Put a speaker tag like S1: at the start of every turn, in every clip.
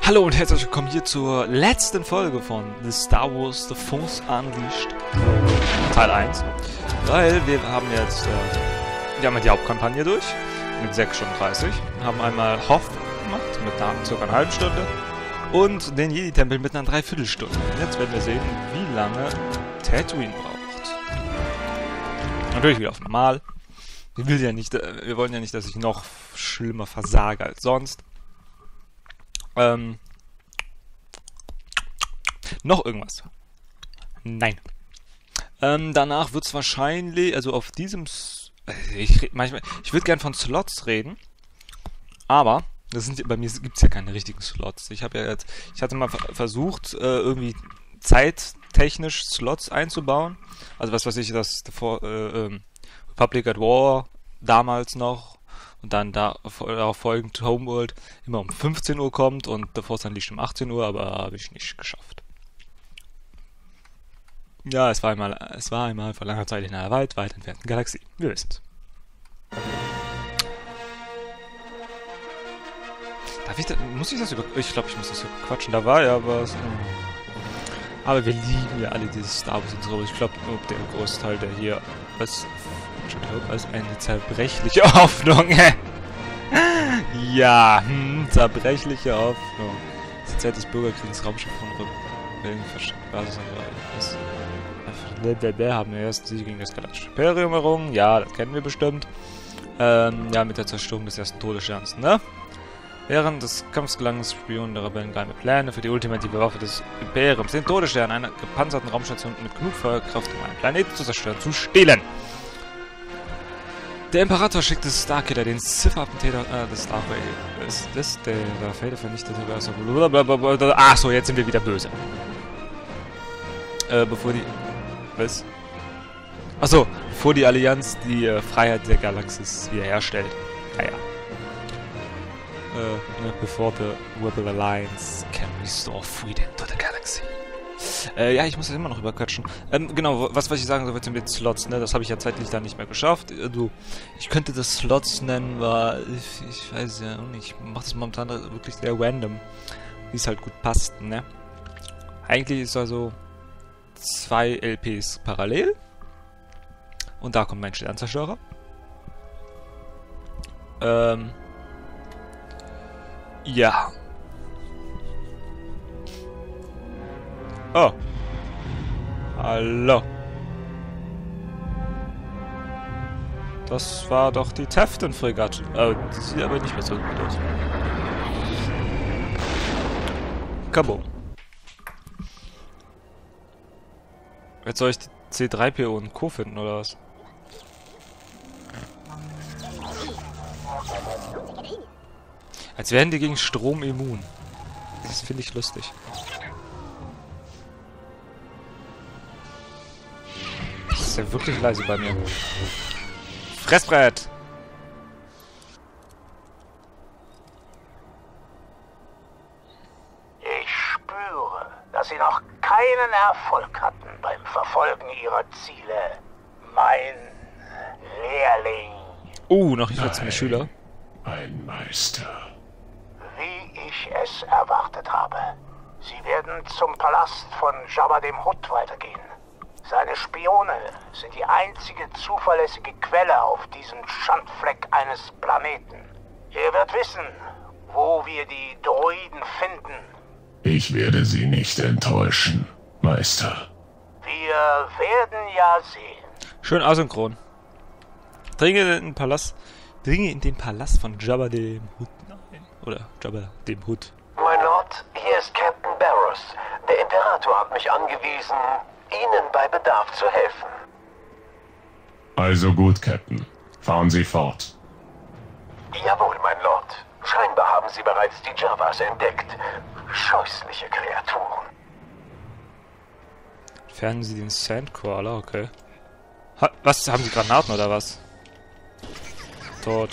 S1: Hallo und herzlich willkommen hier zur letzten Folge von The Star Wars The Force Unleashed Teil 1. Weil wir haben jetzt die Hauptkampagne durch mit 6 Stunden 30. Haben einmal Hoth gemacht mit ca. einer halben Stunde und den Jedi-Tempel mit einer Dreiviertelstunde. Und jetzt werden wir sehen, wie lange Tatooine braucht. Natürlich wieder auf normal. Wir wollen ja nicht, dass ich noch schlimmer versage als sonst. Noch irgendwas? Nein. Danach wird es wahrscheinlich, also auf diesem... Ich würde gern von Slots reden, aber bei mir gibt es ja keine richtigen Slots. Ich hatte mal versucht, irgendwie zeittechnisch Slots einzubauen. Also was weiß ich, das Republic at War damals noch und dann darauf folgend Homeworld immer um 15 Uhr kommt und The Force Unleashed um 18 Uhr, aber habe ich nicht geschafft. Ja, es war einmal vor langer Zeit in einer weit entfernten Galaxie. Wir wissen's. Muss ich das ich glaube, ich muss das überquatschen. Da war ja was. Aber wir lieben ja alle dieses Star Wars und so. Ich glaube, der Großteil, der hier als eine zerbrechliche Hoffnung. Ja, zerbrechliche Hoffnung. Die Zeit des Bürgerkriegs, Raumschiff von Rebellen, Basis haben wir erst Sieg gegen das Galaktische Imperium errungen. Ja, das kennen wir bestimmt. Ja, mit der Zerstörung des ersten Todessterns, ne? Während des Kampfes gelangen Spionen der Rebellen geheime Pläne für die ultimative Waffe des Imperiums, den Todesstern, einer gepanzerten Raumstation mit genug Feuerkraft, um einen Planeten zu zerstören, zu stehlen. Der Imperator schickte Starkiller, den Sith-Attentäter des Darth Vader. Ist das der Darth Vader vernichtete? Achso, jetzt sind wir wieder böse. Bevor die Allianz die Freiheit der Galaxis wiederherstellt. Naja. Before the Rebel Alliance can restore freedom to the galaxy. Ja, ich muss das immer noch überquatschen. Genau, was ich sagen soll mit Slots, ne? Das habe ich ja zeitlich dann nicht mehr geschafft. Ich könnte das Slots nennen, weil ich weiß ja nicht. Ich mache das momentan wirklich sehr random. Wie es halt gut passt, ne? Eigentlich ist also 2 LPs parallel. Und da kommt mein Sternzerstörer. Ja. Oh. Hallo. Das war doch die Tefton-Fregatte. Die sieht aber nicht mehr so gut aus. Kaboom. Jetzt soll ich die C3PO und Co. finden, oder was? Als wären die gegen Strom immun. Das finde ich lustig. Das ist ja wirklich leise bei mir. Fressbrett!
S2: Ich spüre, dass Sie noch keinen Erfolg hatten beim Verfolgen Ihrer Ziele. Mein Lehrling.
S1: Noch nicht als Schüler.
S3: Ein Meister.
S2: Wie ich es erwartet habe. Sie werden zum Palast von Jabba dem Hutt weitergehen. Seine Spione sind die einzige zuverlässige Quelle auf diesem Schandfleck eines Planeten. Er wird wissen, wo wir die Droiden finden.
S3: Ich werde Sie nicht enttäuschen, Meister.
S2: Wir werden ja sehen.
S1: Schön asynchron. Dringe in den Palast von Jabba dem Hutt ein. Oder Jabba dem Hutt.
S4: Mein Lord, hier ist Captain Barrows. Der Imperator hat mich angewiesen, Ihnen bei Bedarf zu helfen.
S3: Also gut, Captain. Fahren Sie fort.
S4: Jawohl, mein Lord. Scheinbar haben Sie bereits die Jawas entdeckt. Scheußliche Kreaturen.
S1: Entfernen Sie den Sandcrawler, okay. Was? Haben Sie Granaten oder was? Tot.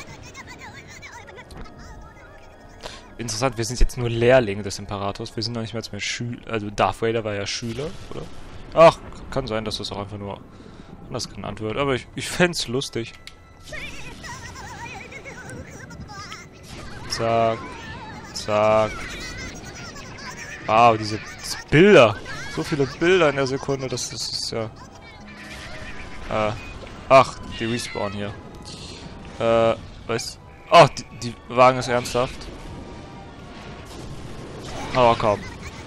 S1: Interessant, wir sind jetzt nur Lehrlinge des Imperators. Wir sind noch nicht mehr Schüler. Also Darth Vader war ja Schüler, oder? Ach, kann sein, dass das auch einfach nur anders genannt wird. Aber ich fänd's lustig. Zack. Zack. Wow, diese Bilder. So viele Bilder in der Sekunde, das ist ja... ach, die Respawn hier. Was? Oh, die Wagen ist ernsthaft. Oh, komm.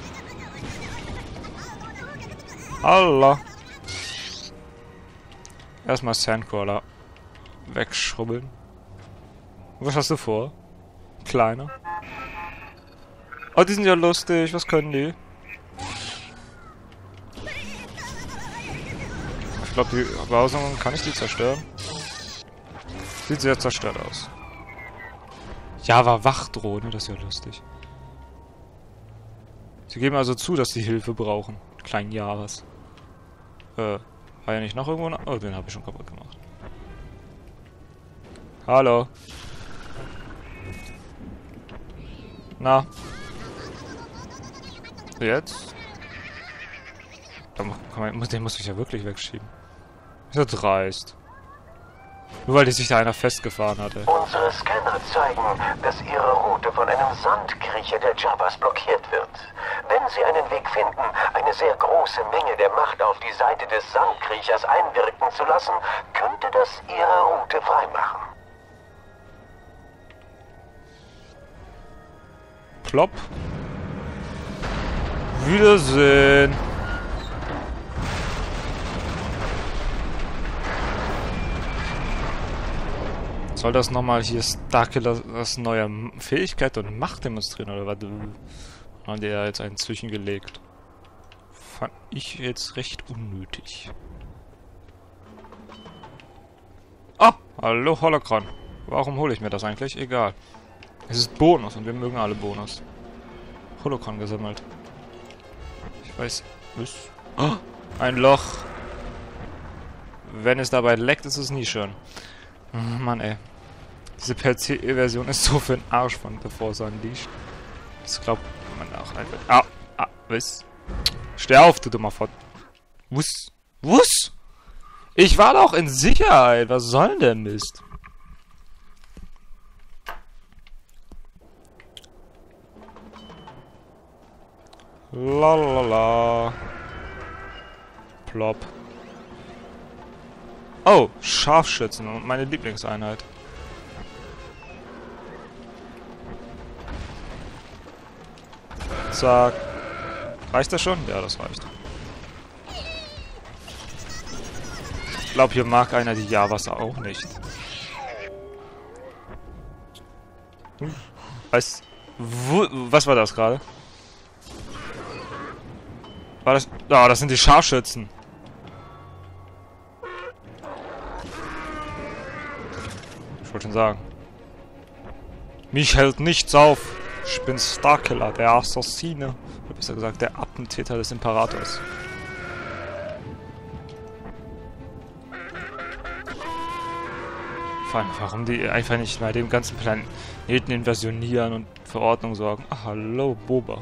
S1: Allah. Erstmal Sandcrawler wegschrubbeln. Was hast du vor? Kleiner. Oh, die sind ja lustig. Was können die? Ich glaube, die Behausung, kann ich die zerstören? Sieht sehr zerstört aus. Java Wachdrohne, das ist ja lustig. Sie geben also zu, dass sie Hilfe brauchen. Kleinen Javas. War ja nicht noch irgendwo... Oh, den habe ich schon kaputt gemacht. Hallo. Na. Jetzt? Den muss ich ja wirklich wegschieben. Ist ja dreist. Nur weil sich da einer festgefahren hatte.
S4: Unsere Scanner zeigen, dass Ihre Route von einem Sandkriecher der Javas blockiert wird. Wenn Sie einen Weg finden, eine sehr große Menge der Macht auf die Seite des Sandkriechers einwirken zu lassen, könnte das Ihre Route freimachen.
S1: Plopp. Wiedersehen. Soll das nochmal hier Starkillers neue Fähigkeit und Macht demonstrieren, oder was? Haben die ja jetzt einen zwischengelegt. Fand ich jetzt recht unnötig. Ah, hallo Holocron. Warum hole ich mir das eigentlich? Egal. Es ist Bonus und wir mögen alle Bonus. Holocron gesammelt. Ich weiß... Was? Oh, ein Loch. Wenn es dabei leckt, ist es nie schön. Mann, ey. Diese PC-Version ist so für den Arsch von The Force Unleashed. Das glaubt man auch einfach. Was? Steh auf, du dummer Fott. Was? Ich war doch in Sicherheit. Was soll denn der Mist? Lalala. Plop. Oh, Scharfschützen und meine Lieblingseinheit. Zack. Reicht das schon? Ja, das reicht. Ich glaube, hier mag einer die Javas auch nicht. Was war das gerade? War das... Ah, das sind die Scharfschützen. Ich wollte schon sagen. Mich hält nichts auf. Ich bin Starkiller, der Assassine. Oder besser gesagt, der Attentäter des Imperators. Vor allem, warum die einfach nicht bei dem ganzen Planeten invasionieren und für Ordnung sorgen. Ach, hallo, Boba.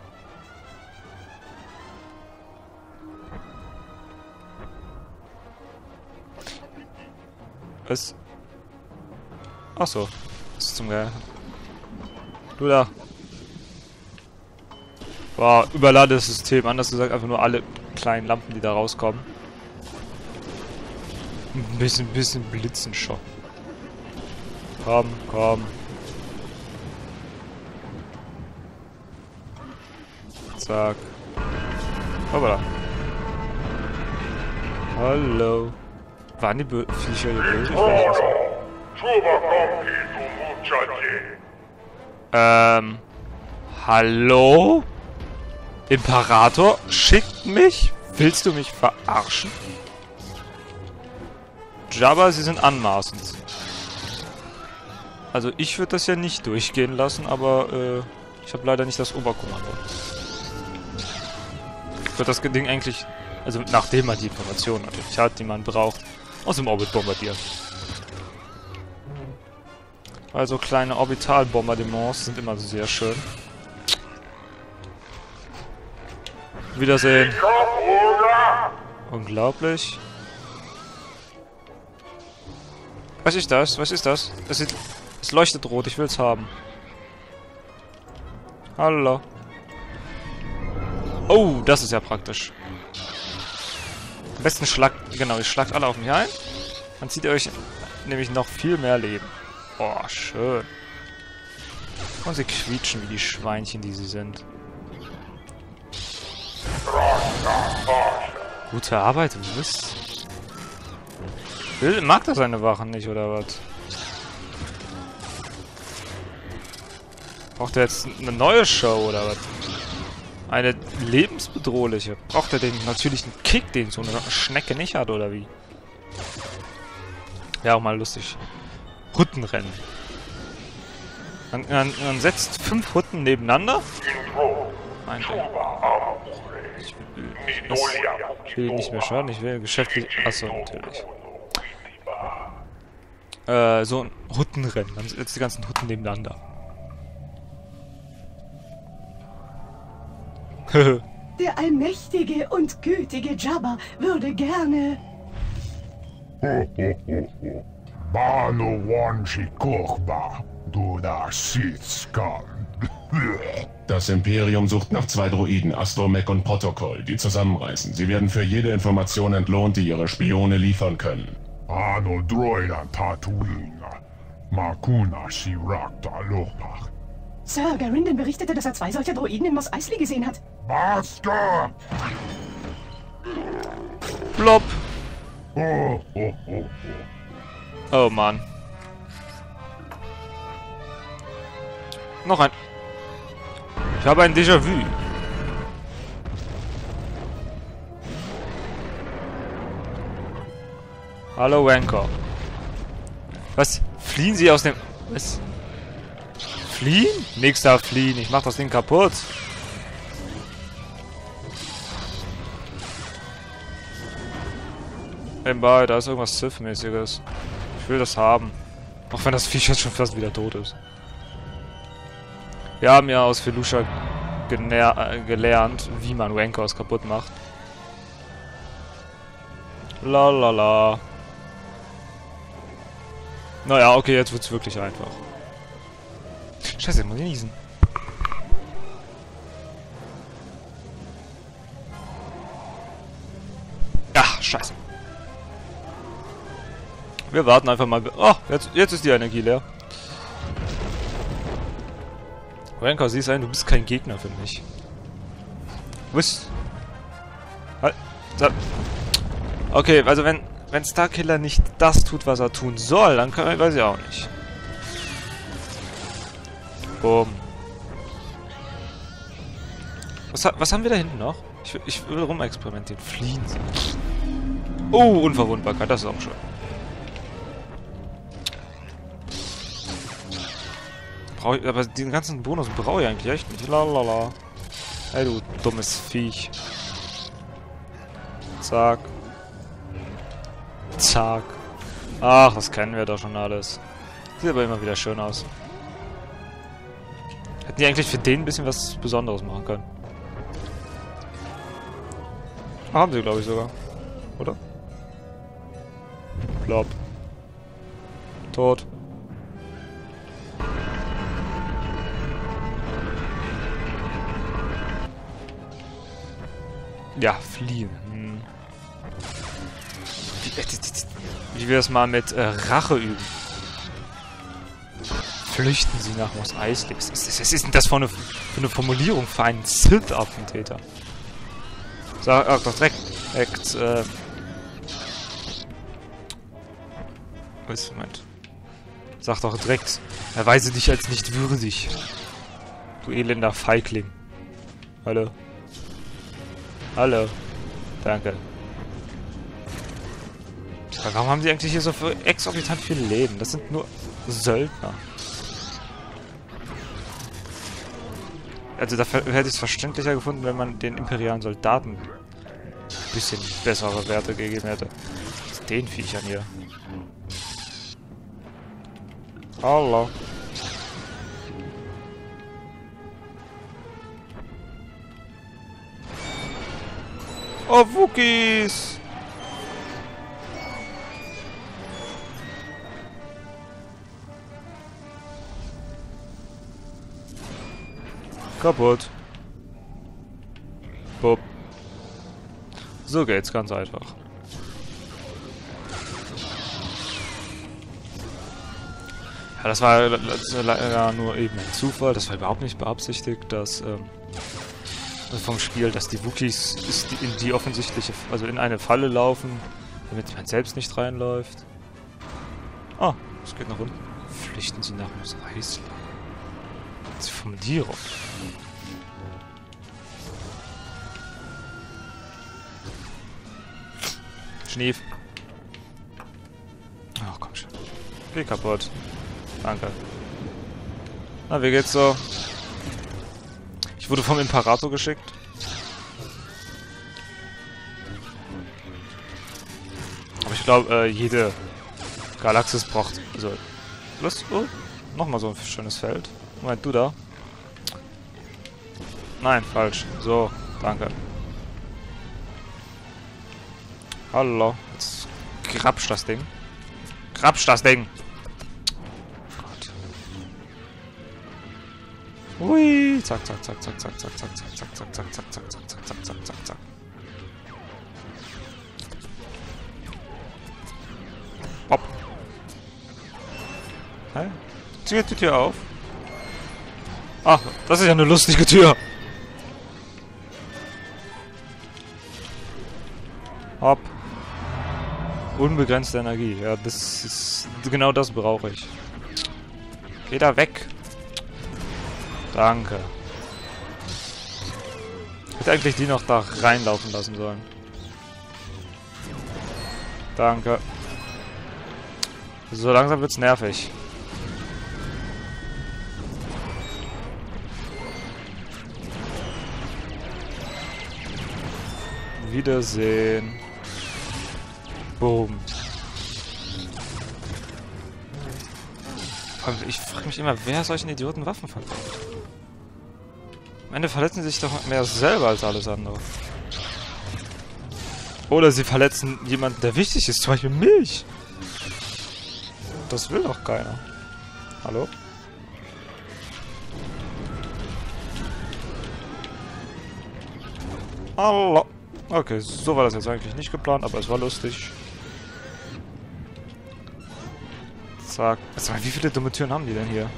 S1: Was? Achso. Das ist zum Geil. Du da. Wow, überladetes System. Anders gesagt, einfach nur alle kleinen Lampen, die da rauskommen. Ein bisschen Blitzen schon. Komm. Zack. Hoppala. Hallo. Waren die Viecher hier böse? Ich weiß nicht. Hallo? Imperator? Schickt mich? Willst du mich verarschen? Jabba, sie sind anmaßend. Also ich würde das ja nicht durchgehen lassen, aber ich habe leider nicht das Oberkommando. Ich würde das Ding eigentlich, also nachdem man die Informationen natürlich hat, die man braucht, aus dem Orbit bombardieren. Also kleine Orbitalbombardements sind immer sehr schön. Wiedersehen. Unglaublich. Was ist das? Was ist das? Es leuchtet rot, ich will's haben. Hallo. Oh, das ist ja praktisch. Am besten genau, ihr schlagt alle auf mich ein. Dann zieht ihr euch nämlich noch viel mehr Leben. Oh, schön. Und sie quietschen wie die Schweinchen, die sie sind. Gute Arbeit, was? Mag er seine Wachen nicht, oder was? Braucht er jetzt eine neue Show, oder was? Eine lebensbedrohliche. Braucht er den natürlichen Kick, den so eine Schnecke nicht hat, oder wie? Ja, auch mal lustig. Huttenrennen. Man setzt 5 Hutten nebeneinander. Nein, ich will nicht mehr schaden, ich will geschäftlich... Achso, natürlich. So ein Huttenrennen. Man setzt die ganzen Hutten nebeneinander.
S5: Der allmächtige und gütige Jabba würde gerne...
S6: Bano Wanshi Kurba, du da Sith-Scum.
S3: Das Imperium sucht nach 2 Droiden, Astromech und Protokoll, die zusammenreisen. Sie werden für jede Information entlohnt, die ihre Spione liefern können.
S6: Ano Droida Tatooine, Makuna Shirakta Lopach.
S5: Sir Garindon berichtete, dass er 2 solcher Droiden in Mos Eisley gesehen hat.
S6: Master!
S1: Blob.
S6: Oh, oh, oh, oh.
S1: Oh Mann. Noch ein. Ich habe ein Déjà-vu. Hallo Wanker. Was? Fliehen Sie aus dem... Was? Fliehen? Nix da fliehen. Ich mach das Ding kaputt. Nebenbei, da ist irgendwas Sith-mäßiges. Ich will das haben. Auch wenn das Viech jetzt schon fast wieder tot ist. Wir haben ja aus Felucia gelernt, wie man Wankers kaputt macht. Lalala. Naja, okay, jetzt wird's wirklich einfach. Scheiße, ich muss niesen. Ach, scheiße. Wir warten einfach mal. Oh, jetzt ist die Energie leer. Ranker, siehst ein, du bist kein Gegner für mich. Was? Halt. Okay, also wenn Starkiller nicht das tut, was er tun soll, dann weiß ich auch nicht. Boom. Was haben wir da hinten noch? Ich will rumexperimentieren. Fliehen Sie. Oh, Unverwundbarkeit, das ist auch schön. Aber den ganzen Bonus brauche ich eigentlich echt nicht. Lalala. Ey, du dummes Viech. Zack. Zack. Ach, das kennen wir doch schon alles. Sieht aber immer wieder schön aus. Hätten die eigentlich für den ein bisschen was Besonderes machen können. Haben sie, glaube ich, sogar. Oder? Glaub. Tot. Ja, fliehen. Wie wir es mal mit Rache üben. Flüchten Sie nach Mos Eisley. Was ist denn das für eine Formulierung für einen Sith-Attentäter? Sag doch direkt, was, Moment. Sag doch direkt, erweise dich als nicht würdig. Du elender Feigling. Hallo. Hallo. Danke. Warum haben sie eigentlich hier so exorbitant viel Leben? Das sind nur Söldner. Also da hätte ich es verständlicher gefunden, wenn man den imperialen Soldaten ein bisschen bessere Werte gegeben hätte. Was ist den Viechern hier? Hallo. Oh, Wookies! Kaputt. Bob. So geht's ganz einfach. Ja, das war leider nur eben ein Zufall. Das war überhaupt nicht beabsichtigt, dass vom Spiel, dass die Wookiees in die offensichtliche, also in eine Falle laufen, damit man selbst nicht reinläuft. Ah, es geht nach unten. Flüchten Sie nach Mos Eisley. Sie Formulierung. Schnief. Ach, komm schon. Geh kaputt. Danke. Na, wie geht's so? Ich wurde vom Imperator geschickt. Aber ich glaube, jede Galaxis braucht... Also, oh, nochmal so ein schönes Feld. Moment, du da? Nein, falsch. So, danke. Hallo. Jetzt grapsch das Ding. Grapsch das Ding! Gott. Hui! Zack, zack, zack, zack, zack, zack, zack, zack, zack, zack, zack, zack, zack, zack, zack, zack, zack, zack. Hopp. Hä? Zieh die Tür auf. Ach, das ist ja eine lustige Tür. Hopp. Unbegrenzte Energie. Ja, das ist... Genau das brauche ich. Geh da weg. Danke. Ich hätte eigentlich die noch da reinlaufen lassen sollen. Danke. So langsam wird's nervig. Wiedersehen. Boom. Ich frage mich immer, wer solchen Idioten Waffen verkauft. Am Ende verletzen sie sich doch mehr selber als alles andere. Oder sie verletzen jemanden, der wichtig ist, zum Beispiel mich. Das will doch keiner. Hallo? Hallo. Okay, so war das jetzt eigentlich nicht geplant, aber es war lustig. Zack. Also, wie viele dumme Türen haben die denn hier?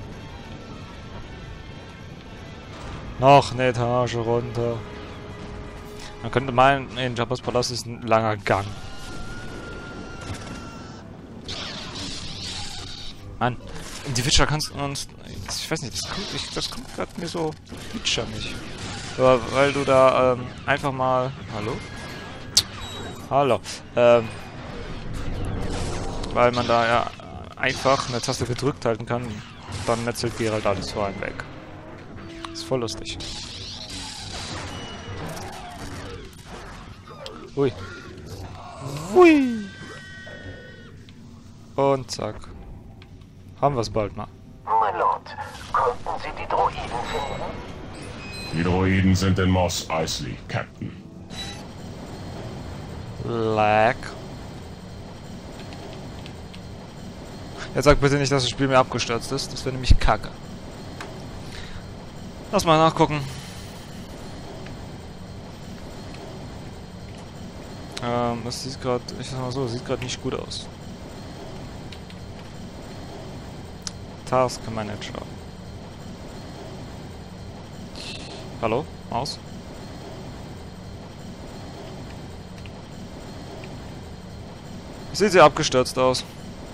S1: Noch eine Etage runter. Man könnte meinen, in Jabba's Palast ist ein langer Gang. Mann, die Witcher kannst du uns... Ich weiß nicht, das kommt gerade mir so... Witcher nicht. Aber weil du da einfach mal... Hallo? Hallo. Weil man da ja einfach eine Taste gedrückt halten kann, dann netzelt Geralt alles vor einem weg. Ist voll lustig. Ui. Hui. Und zack. Haben wir es bald mal.
S4: Mein Lord, konnten Sie die Droiden finden?
S3: Die Droiden sind in Mos Eisley, Captain.
S1: Lag. Jetzt sag bitte nicht, dass das Spiel mir abgestürzt ist. Das wäre nämlich kacke. Lass mal nachgucken. Das sieht gerade, ich sag mal so, sieht gerade nicht gut aus. Task Manager. Hallo? Aus? Sieht sehr abgestürzt aus.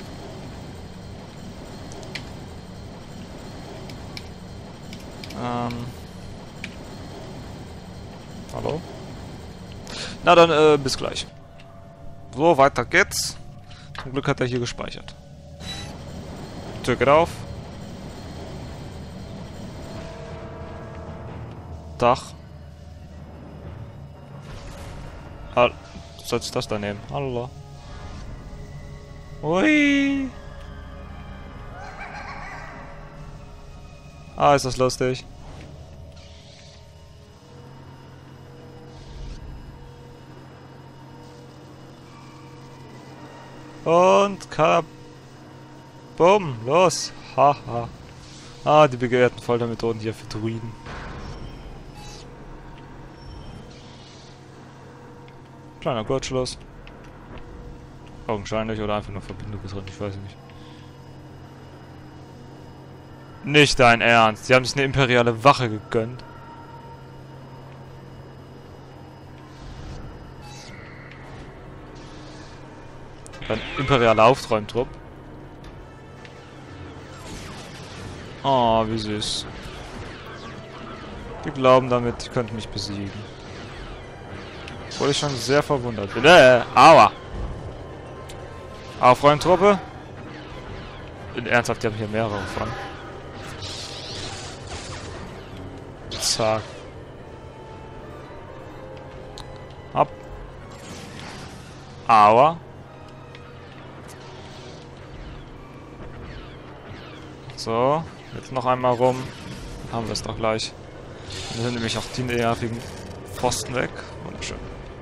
S1: Hallo? Na dann, bis gleich. So, weiter geht's. Zum Glück hat er hier gespeichert. Tür geht auf. Dach. Du sollst das da nehmen. Hallo. Ui. Ah, ist das lustig. Und Bumm, los. Haha. Ah, die begehrten Foltermethoden hier für Druiden. Kleiner Kurzschluss. Augenscheinlich oder einfach nur Verbindung drin, ich weiß nicht. Nicht dein Ernst. Sie haben sich eine imperiale Wache gegönnt. Ein imperialer Aufträumtrupp. Oh, wie süß. Die glauben damit, die könnten mich besiegen. Obwohl ich schon sehr verwundert bin. Aua! Aufräumtruppe? Ernsthaft, die haben hier mehrere von. Zack. Ab. Aua. So, jetzt noch einmal rum. Haben wir es doch gleich. Dann sind nämlich auch die nervigen Pfosten weg. Wunderschön.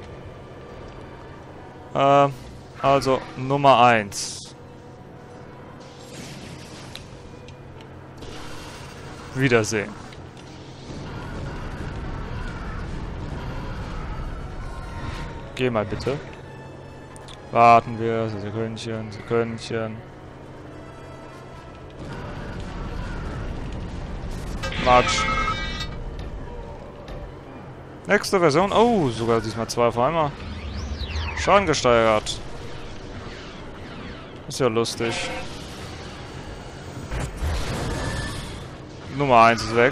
S1: Also Nummer 1. Wiedersehen. Geh mal bitte. Warten wir. Sekündchen, Sekündchen. Matsch. Nächste Version. Oh, sogar diesmal 2 auf einmal. Schaden gesteigert. Ist ja lustig. Nummer 1 ist weg.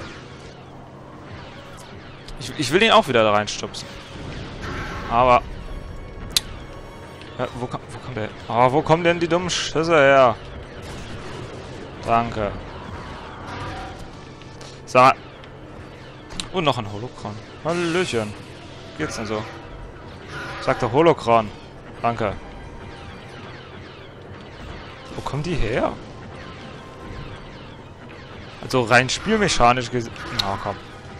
S1: Ich will ihn auch wieder da reinstupsen. Aber... Ja, wo kommt der... Oh, wo kommen denn die dummen Schüsse her? Danke. So. Und noch ein Holokron. Hallöchen. Geht's denn so? Sagt der Holokron. Danke. Wo kommen die her? Also rein spielmechanisch gesehen... Oh, komm.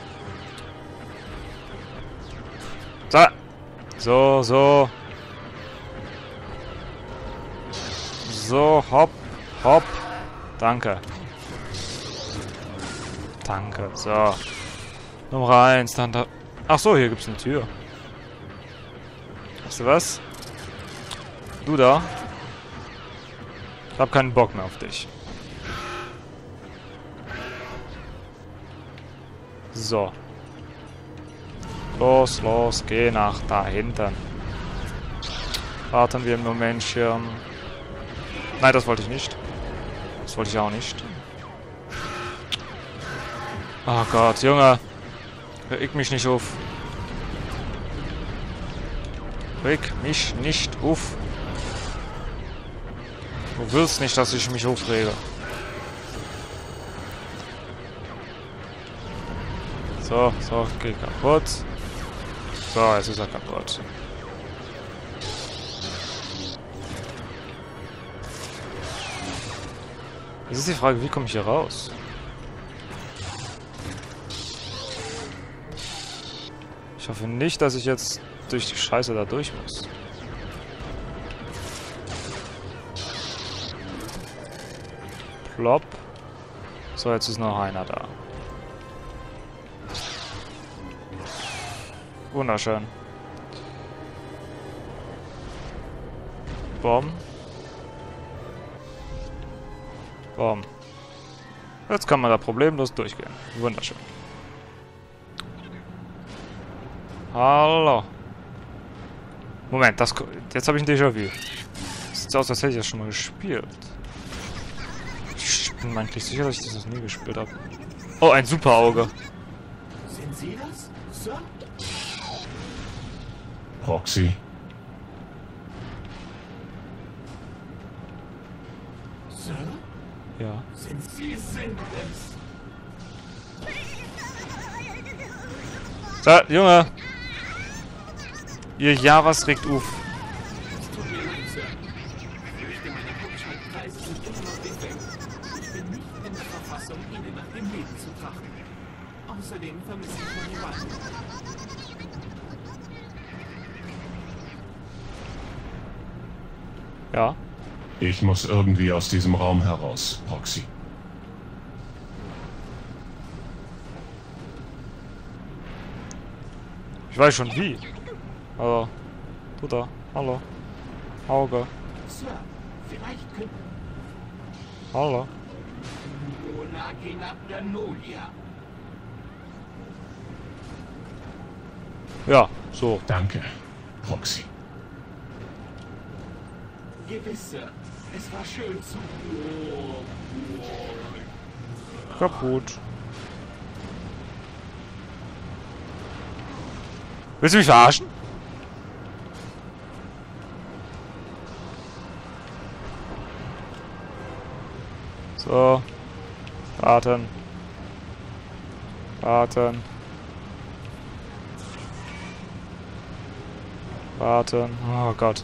S1: So. So, so. So, hopp, hopp. Danke. Danke, so. Nummer 1, dann da... Ach so, hier gibt's eine Tür. Weißt du was? Du da. Ich hab keinen Bock mehr auf dich. So. Los, los, geh nach da hinten. Warten wir im Momentchen. Nein, das wollte ich nicht. Das wollte ich auch nicht. Oh Gott, Junge. Reg mich nicht auf. Reg mich nicht auf. Du willst nicht, dass ich mich aufrege. So, so, geh kaputt. So, jetzt ist er kaputt. Jetzt ist die Frage, wie komme ich hier raus? Ich hoffe nicht, dass ich jetzt durch die Scheiße da durch muss. Plopp. So, jetzt ist noch einer da. Wunderschön. Bom. Bom. Jetzt kann man da problemlos durchgehen. Wunderschön. Hallo. Moment, das... Jetzt habe ich ein Déjà-vu. Sieht aus, als hätte ich das schon mal gespielt. Ich bin mir eigentlich sicher, dass ich das noch nie gespielt habe. Oh, ein Superauge.
S2: Sind Sie das, Sir?
S3: Proxy.
S2: Sir?
S1: Ja.
S2: Sind Sie es?
S1: So, Junge. Ihr Javas regt auf.
S2: Es tut mir leid, Sir. Ich fürchte, meine Hauptschaltkreise sind immer noch defekt. Ich bin nicht in der Verfassung, Ihnen nach dem Leben zu trachten. Außerdem vermisse ich meine Wahl.
S1: Ja.
S3: Ich muss irgendwie aus diesem Raum heraus, Proxy.
S1: Ich weiß schon wie. Aber Du da. Hallo. Auge.
S2: Sir, vielleicht könnten...
S1: Hallo. Ja, so.
S3: Danke, Proxy.
S2: Gewiss, Sir. Es war schön zu...
S1: Kaputt. Willst du mich verarschen? So. Warten. Warten. Warten. Oh Gott.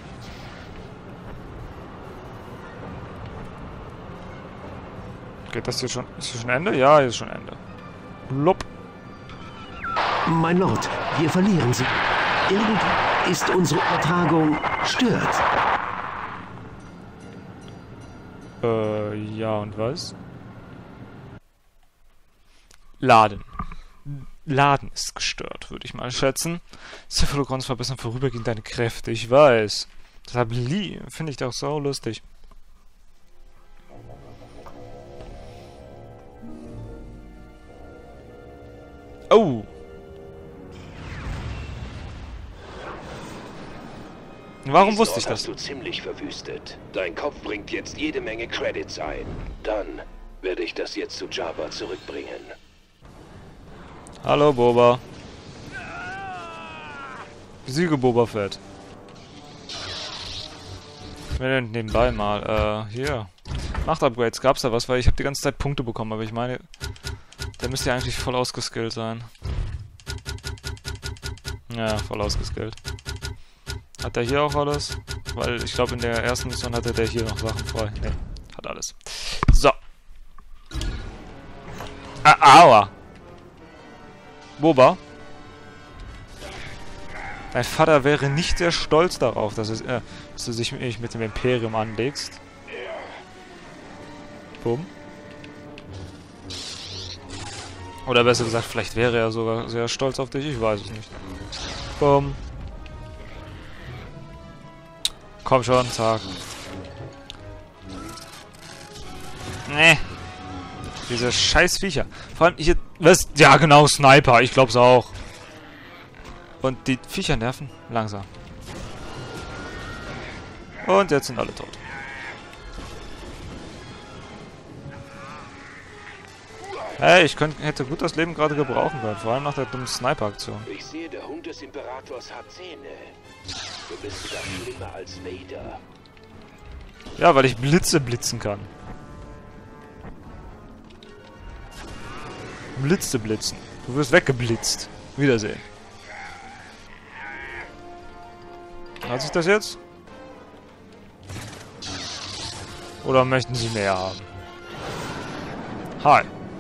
S1: Geht das hier schon? Ist hier schon Ende? Ja, hier ist schon Ende. Blub.
S7: Mein Lord, wir verlieren Sie. Irgendwie ist unsere Übertragung stört.
S1: Ja, und was? Laden. Laden ist gestört, würde ich mal schätzen. Cephalogrons verbessern vorübergehend deine Kräfte, ich weiß. Deshalb finde ich das so lustig. Oh! Warum wusste ich das?
S4: Hast du ziemlich verwüstet. Dein Kopf bringt jetzt jede Menge Credits ein. Dann werde ich das jetzt zu Jabba zurückbringen.
S1: Hallo, Boba. Besiege Boba Fett. Ich will nebenbei mal, hier. Macht-Upgrades, gab's da was? Weil ich habe die ganze Zeit Punkte bekommen, aber ich meine, der müsste ja eigentlich voll ausgeskillt sein. Ja, voll ausgeskillt. Hat der hier auch alles? Weil ich glaube, in der ersten Mission hatte der hier noch Sachen frei. Ne, hat alles. So. Aua. Boba. Dein Vater wäre nicht sehr stolz darauf, dass du dich mit dem Imperium anlegst. Bumm. Oder besser gesagt, vielleicht wäre er sogar sehr stolz auf dich. Ich weiß es nicht. Bumm. Komm schon, zack. Nee. Diese scheiß Viecher. Vor allem hier... Was? Ja, genau, Sniper. Ich glaub's auch. Und die Viecher nerven langsam. Und jetzt sind alle tot. Hey, ich hätte gut das Leben gerade gebrauchen können. Vor allem nach der dummen Sniper-Aktion.
S4: Ich sehe, der Hund des Imperators hat Zähne. Du bist sogar schlimmer als Vader.
S1: Ja, weil ich Blitze blitzen kann. Blitze blitzen. Du wirst weggeblitzt. Wiedersehen. Hat sich das jetzt? Oder möchten Sie mehr haben? Hi.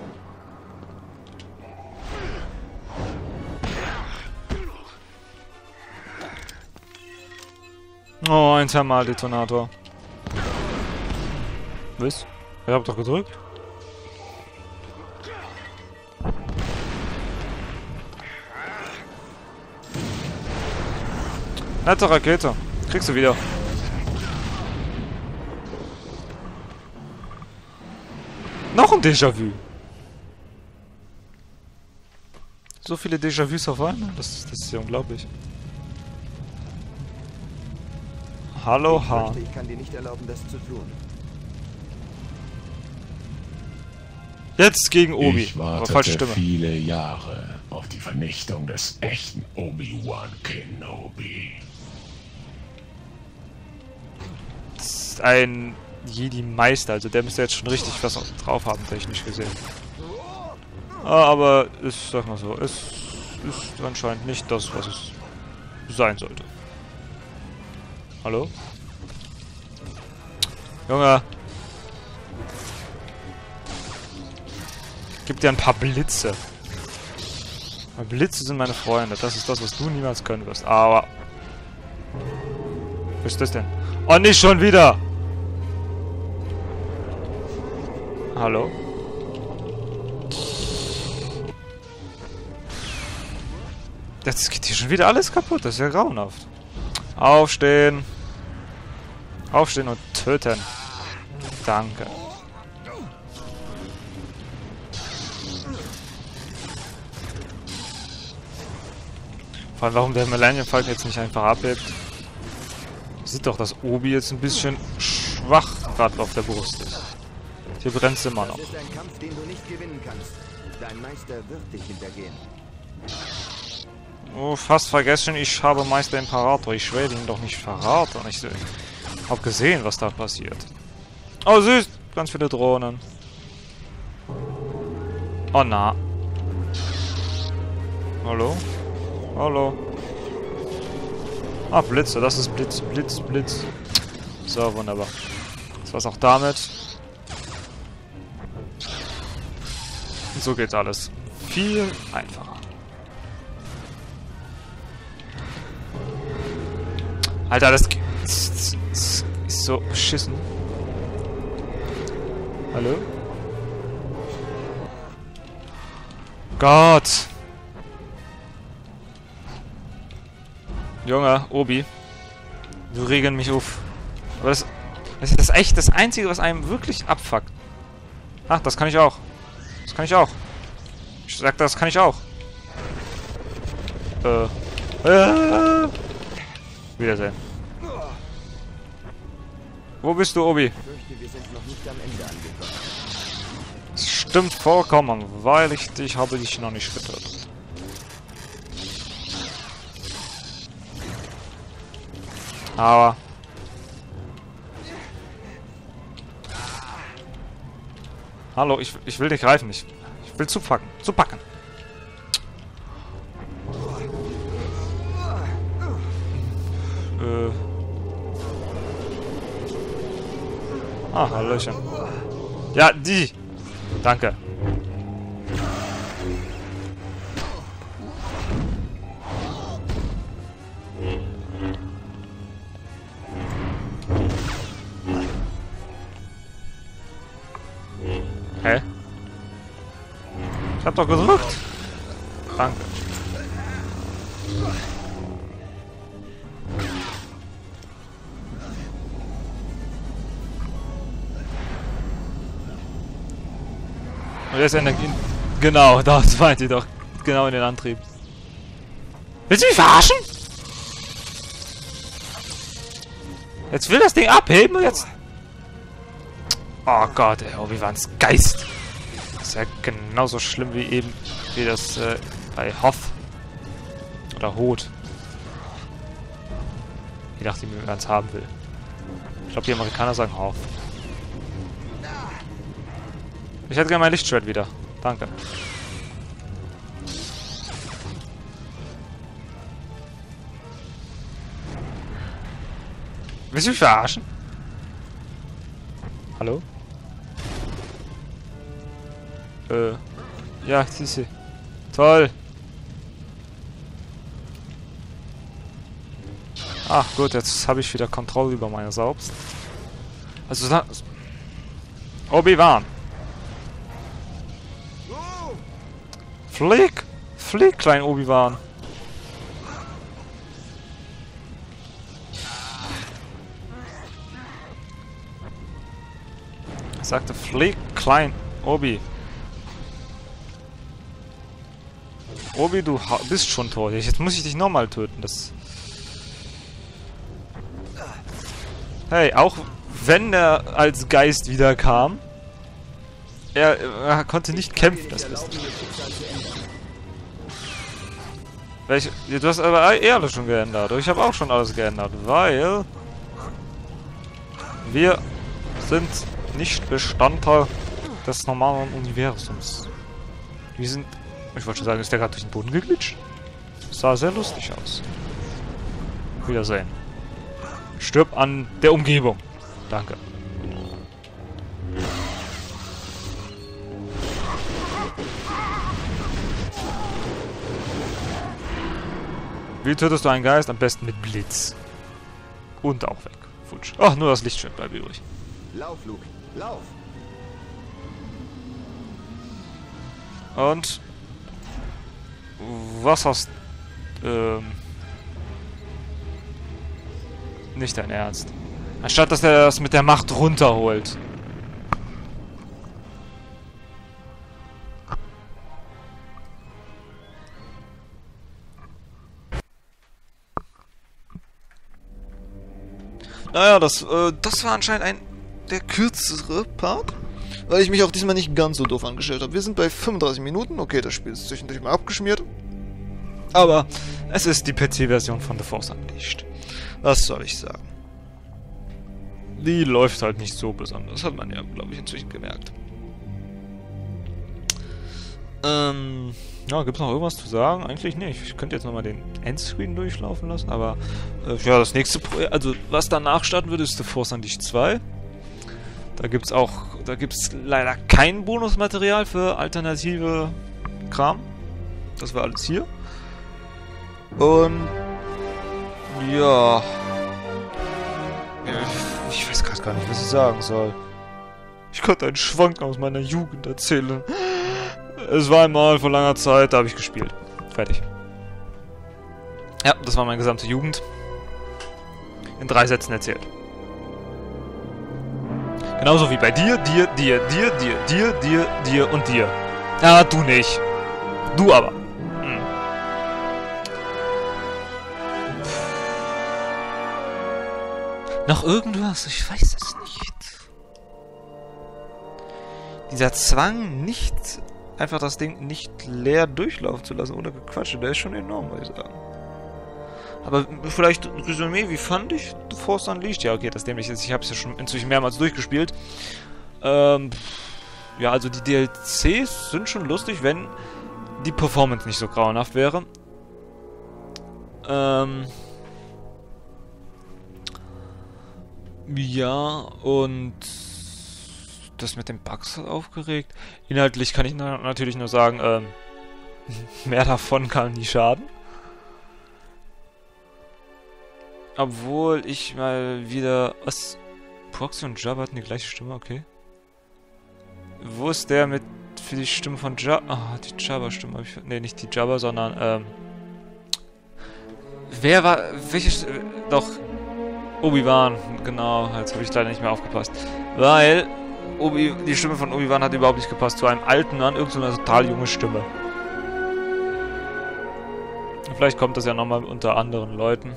S1: Oh, ein Thermaldetonator. Was? Ich hab doch gedrückt. Nette Rakete. Kriegst du wieder. Noch ein Déjà-vu. So viele Déjà-vus auf einmal. Das ist ja unglaublich. Hallo, Hahn.
S8: Ich kann dir nicht erlauben, das zu tun.
S1: Jetzt gegen Obi.
S3: Ich
S1: Aber falsche
S3: wartete
S1: Stimme.
S3: viele Jahre auf die Vernichtung des echten Obi-Wan Kenobi.
S1: Das ist ein Jedi-Meister, also der müsste jetzt schon richtig was drauf haben, technisch gesehen. Aber ist, sag mal so, es ist anscheinend nicht das, was es sein sollte. Hallo? Junge! Gib dir ein paar Blitze. Weil Blitze sind meine Freunde. Das ist das, was du niemals können wirst. Aber... Was ist das denn? Oh, nicht schon wieder! Hallo? Jetzt geht hier schon wieder alles kaputt. Das ist ja grauenhaft. Aufstehen. Aufstehen und töten. Danke. Vor allem, warum der Millennium Falcon jetzt nicht einfach abhebt. Sieht doch, dass Obi jetzt ein bisschen schwach gerade auf der Brust ist. Hier brennt es immer noch.
S8: Das ist ein Kampf, den du nicht gewinnen kannst. Dein Meister wird dich hintergehen.
S1: Oh, fast vergessen, ich habe Meister Imperator. Ich werde ihn doch nicht verraten. Ich habe gesehen, was da passiert. Oh, süß. Ganz viele Drohnen. Oh, na. Hallo? Hallo? Ah, Blitze. Das ist Blitz, Blitz, Blitz. So, wunderbar. Das war's auch damit. Und so geht's alles. Viel einfacher. Alter, das ist so beschissen. Hallo? Gott! Junge, Obi. Du regen mich auf. Aber das ist echt das Einzige, was einem wirklich abfuckt. Ach, das kann ich auch. Das kann ich auch. Ich sag, das kann ich auch. Wiedersehen. Wo bist du, Obi?
S8: Ich fürchte, wir sind noch nicht am Ende angekommen.
S1: Das stimmt vollkommen, weil ich habe dich noch nicht getötet. Aber... Hallo, ich will dich greifen. Ich will zupacken. Zupacken. Ah, Hallöchen. Ja, die. Danke. Hä? Ich hab doch gedrückt. Danke. Und jetzt Energie. Genau, das meint ihr doch. Genau in den Antrieb. Willst du mich verarschen? Jetzt will das Ding abheben und jetzt... Oh Gott, ey, Obi-Wans Geist. Das ist ja genauso schlimm wie eben, wie das bei Hoth. Oder Hoth. Je nachdem, wie man es haben will. Ich glaube, die Amerikaner sagen Hoth. Ich hätte gerne mein Lichtschwert wieder. Danke. Willst du mich verarschen? Hallo? Ja, siehste. Toll. Ach gut, jetzt habe ich wieder Kontrolle über meine selbst. Also da... Obi-Wan. Flieg! Flieg, klein Obi-Wan. Ich sagte, flieg, klein Obi. Obi, du bist schon tot. Jetzt muss ich dich nochmal töten. Das... Hey, auch wenn er als Geist wiederkam, er konnte nicht kämpfen, das wisst ihr. Du hast aber eh alles schon geändert. Ich habe auch schon alles geändert, weil wir sind nicht Bestandteil des normalen Universums. Wir sind... Ich wollte schon sagen, ist der gerade durch den Boden geglitscht? Das sah sehr lustig aus. Wiedersehen. Stirb an der Umgebung. Danke. Wie tötest du einen Geist? Am besten mit Blitz. Und auch weg. Futsch. Ach, nur das Lichtschwert bleibt übrig.
S8: Lauf, Luke. Lauf.
S1: Und... Was hast... Nicht dein Ernst. Anstatt, dass er das mit der Macht runterholt. Naja, das war anscheinend der kürzere Part, weil ich mich auch diesmal nicht ganz so doof angestellt habe. Wir sind bei 35 Minuten. Okay, das Spiel ist zwischendurch mal abgeschmiert. Aber es ist die PC-Version von The Force Unleashed. Was soll ich sagen? Die läuft halt nicht so besonders. Hat man ja, glaube ich, inzwischen gemerkt. Ja, gibt's noch irgendwas zu sagen? Eigentlich nicht. Ich könnte jetzt nochmal den Endscreen durchlaufen lassen, aber ja, das nächste Projekt, also was danach starten wird, ist The Force Unleashed 2. Da gibt's leider kein Bonusmaterial für alternative Kram. Das war alles hier. Und ja, ich weiß gerade gar nicht, was ich sagen soll. Ich konnte einen Schwank aus meiner Jugend erzählen. Es war einmal vor langer Zeit, da habe ich gespielt. Fertig. Ja, das war meine gesamte Jugend. In 3 Sätzen erzählt. Genauso wie bei dir und dir. Ja, du nicht. Du aber. Noch irgendwas? Ich weiß es nicht. Dieser Zwang, nicht einfach das Ding nicht leer durchlaufen zu lassen, ohne Gequatsche, der ist schon enorm, muss ich sagen. Aber vielleicht Resümee, wie fand ich The Force Unleashed? Ja, okay, das dämlich ist. Ich habe es ja schon inzwischen mehrmals durchgespielt. Ja, also die DLCs sind schon lustig, wenn die Performance nicht so grauenhaft wäre. Ja, und das mit den Bugs hat aufgeregt. Inhaltlich kann ich natürlich nur sagen, mehr davon kann nie schaden. Obwohl ich mal wieder... Was? Proxy und Jabba hatten die gleiche Stimme, okay. Wo ist der mit... für die Stimme von Jabba... Ah, die Jabba-Stimme habe ich... Ne, nicht die Jabba, sondern, wer war... Welche... Doch... Obi-Wan, genau, jetzt habe ich leider nicht mehr aufgepasst. Weil die Stimme von Obi-Wan hat überhaupt nicht gepasst zu einem alten Mann, irgendeine total junge Stimme. Vielleicht kommt das ja nochmal unter anderen Leuten.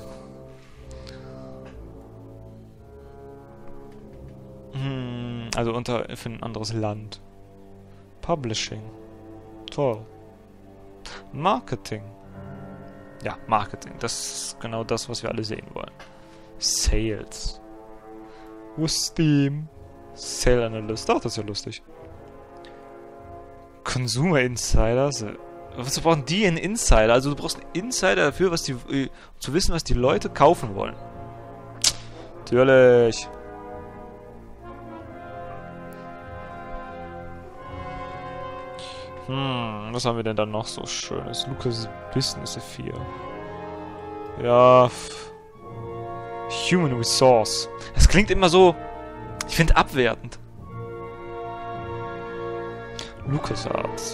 S1: Also für ein anderes Land. Publishing. Toll. Marketing. Ja, Marketing. Das ist genau das, was wir alle sehen wollen. Sales. Wo ist Steam? Sale Analyst. Ach, das ist ja lustig. Consumer Insiders. Was brauchen die einen Insider? Also du brauchst einen Insider dafür, was die, zu wissen, was die Leute kaufen wollen. Natürlich. Was haben wir denn da noch so Schönes? Lucas Business 4. Ja. Human Resource. Das klingt immer so... Ich finde abwertend. LucasArts.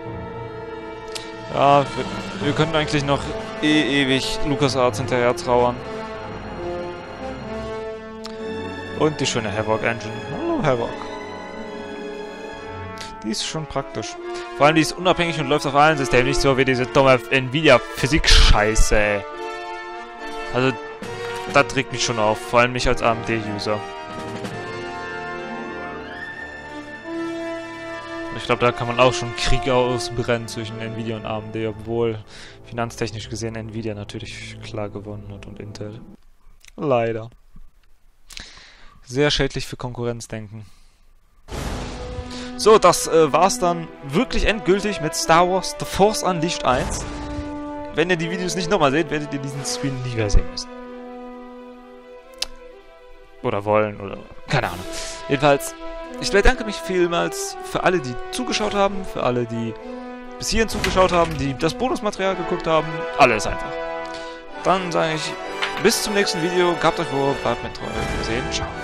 S1: Ja, wir könnten eigentlich noch ewig LucasArts hinterher trauern. Und die schöne Havoc Engine. Hallo Havoc. Die ist schon praktisch. Vor allem die ist unabhängig und läuft auf allen Systemen. Nicht so wie diese dumme Nvidia-Physik-Scheiße. Also, das regt mich schon auf. Vor allem mich als AMD-User. Ich glaube, da kann man auch schon Krieg ausbrennen zwischen Nvidia und AMD, obwohl finanztechnisch gesehen Nvidia natürlich klar gewonnen hat und Intel. Leider. Sehr schädlich für Konkurrenzdenken. So, das war's dann wirklich endgültig mit Star Wars The Force Unleashed 1. Wenn ihr die Videos nicht nochmal seht, werdet ihr diesen Screen nie mehr sehen müssen. Oder wollen, oder... keine Ahnung. Jedenfalls, ich bedanke mich vielmals für alle, die zugeschaut haben, für alle, die bis hierhin zugeschaut haben, die das Bonusmaterial geguckt haben. Alles einfach. Dann sage ich, bis zum nächsten Video. Gehabt euch wohl, bleibt mir treu. Wir sehen. Ciao.